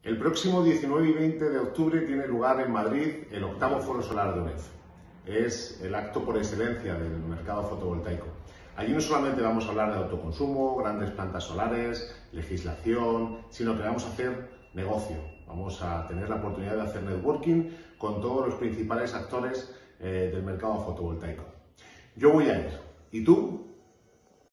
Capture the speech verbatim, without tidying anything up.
El próximo diecinueve y veinte de octubre tiene lugar en Madrid el octavo Foro Solar de U N E F. Es el acto por excelencia del mercado fotovoltaico. Allí no solamente vamos a hablar de autoconsumo, grandes plantas solares, legislación, sino que vamos a hacer negocio. Vamos a tener la oportunidad de hacer networking con todos los principales actores eh, del mercado fotovoltaico. Yo voy a ir. ¿Y tú?